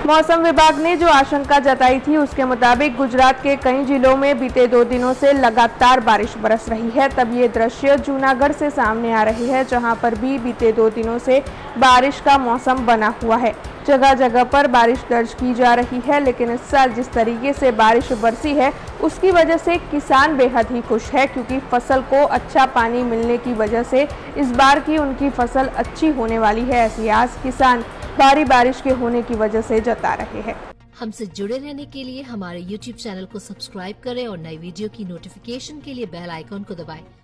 मौसम विभाग ने जो आशंका जताई थी उसके मुताबिक गुजरात के कई जिलों में बीते 2 दिनों से लगातार बारिश बरस रही है। तब ये दृश्य जूनागढ़ से सामने आ रहे हैं, जहां पर भी बीते 2 दिनों से बारिश का मौसम बना हुआ है। जगह जगह पर बारिश दर्ज की जा रही है, लेकिन इस साल जिस तरीके से बारिश बरसी है उसकी वजह से किसान बेहद ही खुश है, क्योंकि फसल को अच्छा पानी मिलने की वजह से इस बार की उनकी फसल अच्छी होने वाली है। ऐसी आस किसान भारी बारिश के होने की वजह से जता रहे हैं। हमसे जुड़े रहने के लिए हमारे YouTube चैनल को सब्सक्राइब करें और नई वीडियो की नोटिफिकेशन के लिए बेल आइकॉन को दबाएं।